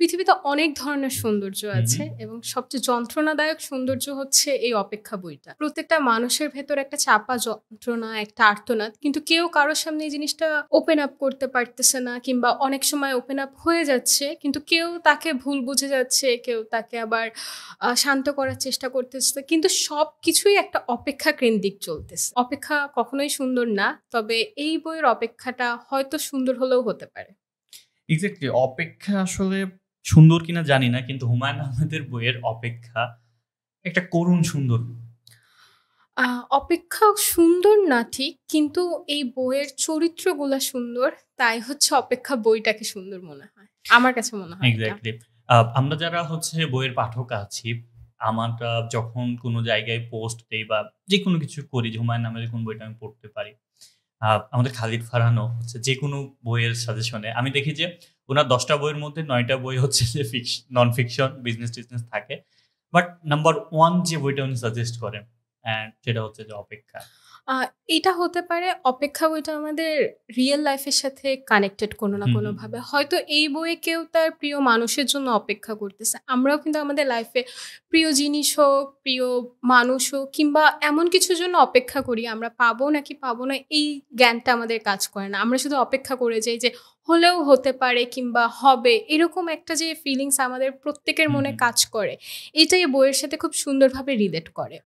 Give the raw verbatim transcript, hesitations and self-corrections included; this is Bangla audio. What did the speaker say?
পৃথিবীতে অনেক ধরনের সৌন্দর্য হুম, আছে হুম। এবং সবচেয়ে যন্ত্রণাদায়ক সৌন্দর্য হচ্ছে এই অপেক্ষা বইটা। প্রত্যেকটা মানুষের ভেতর একটা চাপা যন্ত্রণা, একটা আর্তনাদ। কিন্তু কেউ কারো সামনে এই জিনিসটা ওপেন আপ করতে পারতেছে না কিংবা অনেক সময় ওপেন আপ হয়ে যাচ্ছে। কিন্তু কেউ তাকে ভুল বুঝে যাচ্ছে, কেউ তাকে আবার আ শান্ত করার চেষ্টা করতেছে। কিন্তু সবকিছুই একটা অপেক্ষা কেন্দ্রিক চলতেছে। অপেক্ষা কখনোই সুন্দর না। তবে এই বইয়ের অপেক্ষাটা হয়তো সুন্দর হলেও হতে পারে। এক্সাক্টলি অপেক্ষা আসলে সুন্দর কিনা জানি না। কিন্তু হুমায়ূন আহমেদের বইয়ের অপেক্ষা একটা করুণ সুন্দর। আ অপেক্ষা সুন্দর না ঠিক। কিন্তু এই বইয়ের চরিত্রগুলা সুন্দর। তাই হচ্ছে অপেক্ষা বইটাকে সুন্দর মনে হয়। আমার কাছে মনে হয় এটা। এক্সাক্টলি। আ আমরা যারা হচ্ছে বইয়ের পাঠক আছি, আমরা যখন কোন জায়গায় পোস্ট দেই বা যেকোনো কিছু করি যে হুমায়ূন আহমেদের কোন বইটা আমি পড়তে পারি। আ আমাদের খালিদ ফারহানও হচ্ছে যেকোনো বইয়ের সাজেশনে আমি দেখি যে উনার দশ টা বইয়ের মধ্যে নয় টা বই হচ্ছে যে ফিকশ নন ফিকশন, বিজনেস-টিজনেস থাকে। বাট নাম্বার ওয়ান যে বইটা উনি সাজেস্ট করেন অ্যান্ড সেটা হচ্ছে যে 'অপেক্ষা'। আ এটা হতে পারে অপেক্ষা বইটা আমাদের রিয়াল লাইফ এর সাথে কানেক্টেড কোনো না হুম, হুম। কোনোভাবে। হয়তো এই বইয়ে কেউ তার প্রিয় মানুষের জন্য অপেক্ষা করতেছে। আমরাও কিন্তু আমাদের লাইফে প্রিয় জিনিস হোক, প্রিয় মানুষ হোক কিংবা এমন কিছুর জন্য অপেক্ষা করি আমরা পাবো নাকি পাবো না এই জ্ঞানটা আমাদের কাজ করে না। আমরা শুধু অপেক্ষা করে যাই যে হলেও হতে পারে কিংবা হবে। এরকম একটা যে ফিলিংস আমাদের প্রত্যেকের হুম, মনে হুম। কাজ করে, এটাই বইয়ের সাথে খুব সুন্দরভাবে রিলেট করে।